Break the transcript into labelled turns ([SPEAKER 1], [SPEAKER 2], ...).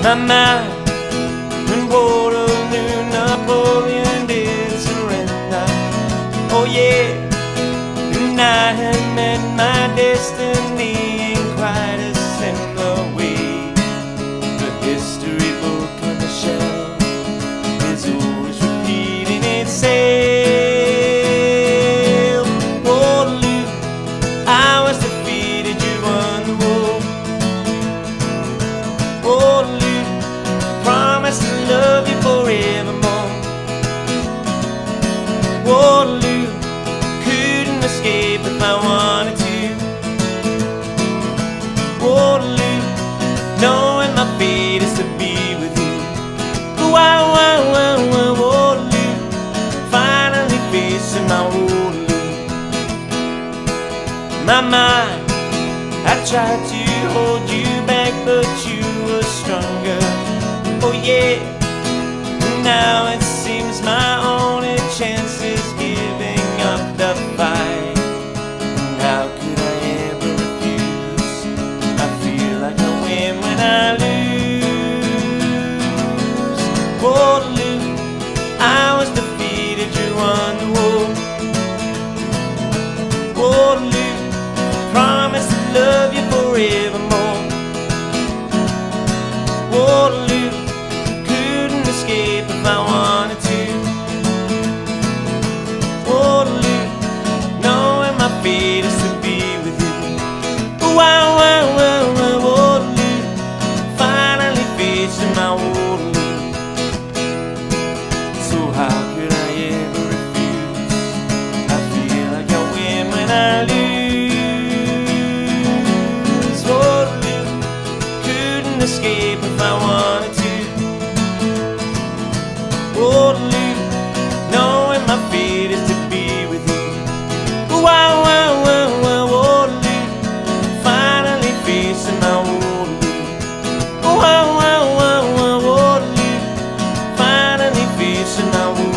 [SPEAKER 1] my mind. In Waterloo, Napoleon did surrender. Oh yeah, and I had met my destiny in quite a similar way. The history book on the shelf is always repeating itself. Waterloo, I was defeated, you won the war. Waterloo, promise to love you forevermore. Waterloo, couldn't escape if I wanted to. Waterloo, knowing my fate is to be with you. Wow, wow, wow, wow, Waterloo, finally facing my Waterloo. My mind, I tried to hold you back, but you were stronger. Oh yeah, now it seems my only chance is giving up the fight. And how could I ever refuse? I feel like I win when I lose. Waterloo, I was defeated, you won the war. Waterloo, promise to love you forevermore. Waterloo, couldn't escape if I wanted to. Waterloo, knowing my fate is to be with you. Wow, wow, wow, wow, Waterloo, finally facing my Waterloo. So how could I ever refuse? I feel like I win when I lose. Waterloo, couldn't escape if I wanted to. Waterloo, knowing my fate is to be with you. Wow, wow, wow, wow, Waterloo, finally facing my Waterloo. Wow, wow, wow, wow, Waterloo, finally facing my Waterloo.